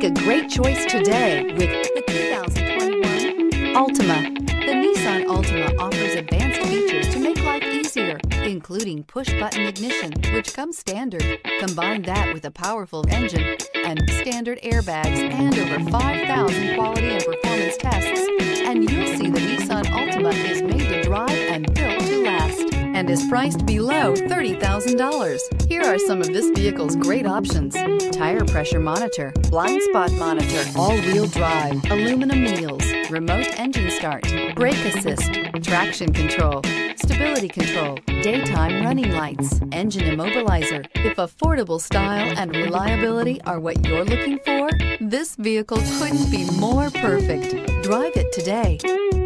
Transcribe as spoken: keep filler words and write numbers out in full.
Make a great choice today with the two thousand twenty-one Altima. The Nissan Altima offers advanced features to make life easier, including push-button ignition, which comes standard. Combine that with a powerful engine and standard airbags and over five thousand quality and performance tests, and you'll see the Nissan Altima is made to drive and built to last, and is priced below thirty thousand dollars. Here are some of this vehicle's great options: tire pressure monitor, blind spot monitor, all-wheel drive, aluminum wheels, remote engine start, brake assist, traction control, stability control, daytime running lights, engine immobilizer. If affordable style and reliability are what you're looking for, this vehicle couldn't be more perfect. Drive it today.